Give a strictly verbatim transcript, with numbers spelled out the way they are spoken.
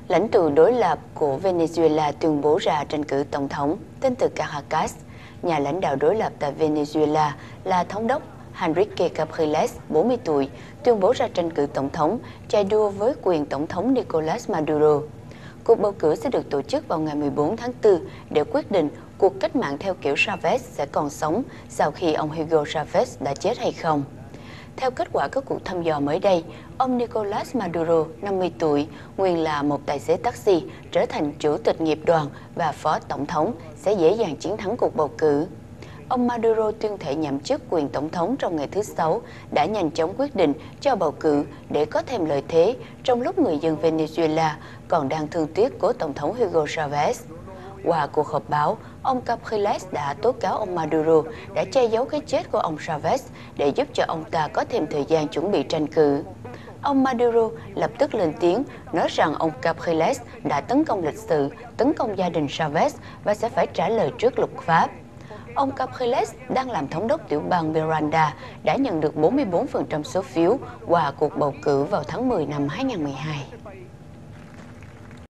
Lãnh tụ đối lập của Venezuela tuyên bố ra tranh cử tổng thống. Tin từ Caracas, nhà lãnh đạo đối lập tại Venezuela là thống đốc Enrique Capriles, bốn mươi tuổi, tuyên bố ra tranh cử tổng thống, chạy đua với quyền tổng thống Nicolás Maduro. Cuộc bầu cử sẽ được tổ chức vào ngày mười bốn tháng tư để quyết định cuộc cách mạng theo kiểu Chavez sẽ còn sống sau khi ông Hugo Chavez đã chết hay không. Theo kết quả các cuộc thăm dò mới đây, ông Nicolás Maduro, năm mươi tuổi, nguyên là một tài xế taxi, trở thành chủ tịch nghiệp đoàn và phó tổng thống, sẽ dễ dàng chiến thắng cuộc bầu cử. Ông Maduro tuyên thệ nhậm chức quyền tổng thống trong ngày thứ Sáu, đã nhanh chóng quyết định cho bầu cử để có thêm lợi thế trong lúc người dân Venezuela còn đang thương tiếc cố tổng thống Hugo Chavez. Qua cuộc họp báo, ông Capriles đã tố cáo ông Maduro đã che giấu cái chết của ông Chavez để giúp cho ông ta có thêm thời gian chuẩn bị tranh cử. Ông Maduro lập tức lên tiếng, nói rằng ông Capriles đã tấn công lịch sử, tấn công gia đình Chavez và sẽ phải trả lời trước luật pháp. Ông Capriles đang làm thống đốc tiểu bang Miranda đã nhận được bốn mươi bốn phần trăm số phiếu qua cuộc bầu cử vào tháng mười năm hai nghìn không trăm mười hai.